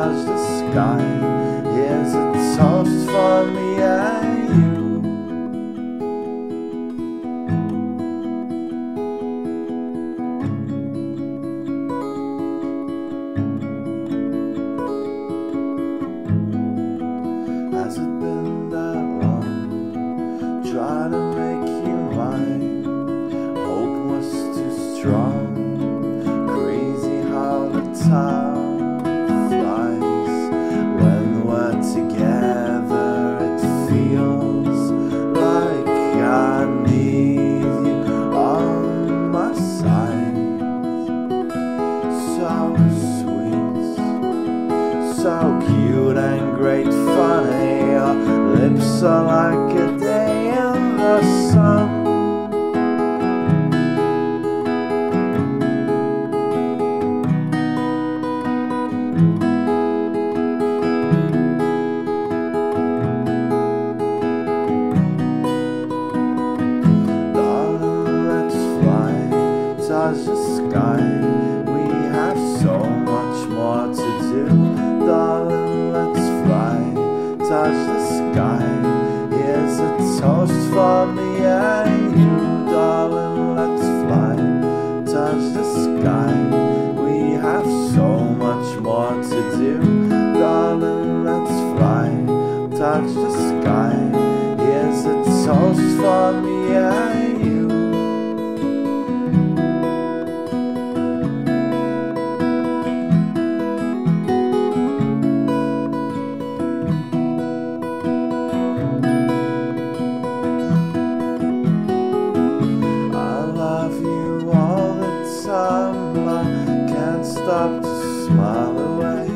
touch the sky. Here's a toast for me and you. Has it been that long? Try to make you mine. Hope was too strong. Crazy how the time flies. When we're together it feels like I need you on my side. So sweet, so cute and great funny. Your lips are like a day in the sun. Darling, let's fly, touch the sky. We have so much more to do. Darling, let's fly, touch the sky. Here's a toast for me and you. Darling, let's fly, touch the sky. We have so much more to do. Darling, let's fly, touch the sky. Here's a toast for me and you. I can't stop to smile away.